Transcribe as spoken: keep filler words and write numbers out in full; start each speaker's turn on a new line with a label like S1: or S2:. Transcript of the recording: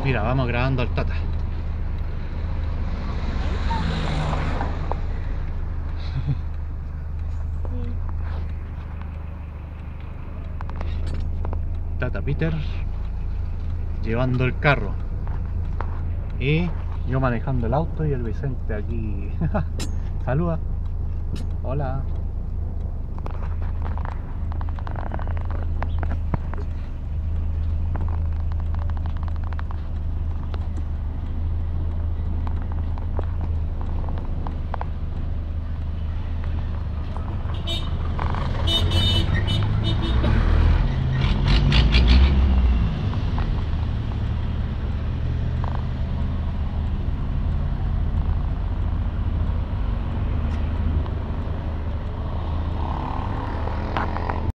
S1: Mira, vamos grabando al Tata. Tata Peter llevando el carro y yo manejando el auto y el Vicente aquí. Saluda. Hola.